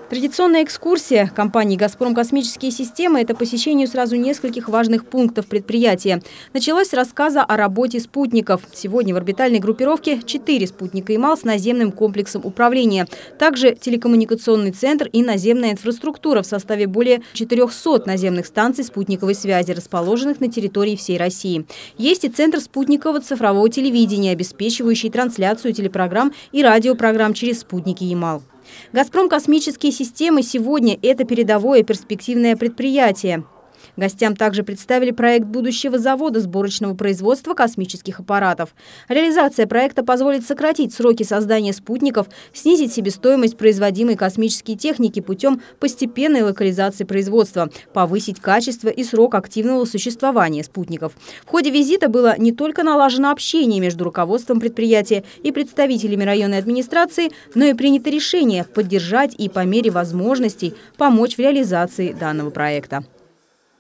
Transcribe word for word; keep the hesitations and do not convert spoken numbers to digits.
Традиционная экскурсия компании «Газпром Космические системы» – это посещение сразу нескольких важных пунктов предприятия. Началось с рассказа о работе спутников. Сегодня в орбитальной группировке четыре спутника «Ямал» с наземным комплексом управления. Также телекоммуникационный центр и наземная инфраструктура в составе более четырёхсот наземных станций спутниковой связи, расположенных на территории всей России. Есть и центр спутникового цифрового телевидения, обеспечивающий трансляцию телепрограмм и радиопрограмм через спутники «Ямал». «Газпром Космические системы» сегодня – это передовое перспективное предприятие. Гостям также представили проект будущего завода сборочного производства космических аппаратов. Реализация проекта позволит сократить сроки создания спутников, снизить себестоимость производимой космической техники путем постепенной локализации производства, повысить качество и срок активного существования спутников. В ходе визита было не только налажено общение между руководством предприятия и представителями районной администрации, но и принято решение поддержать и по мере возможностей помочь в реализации данного проекта.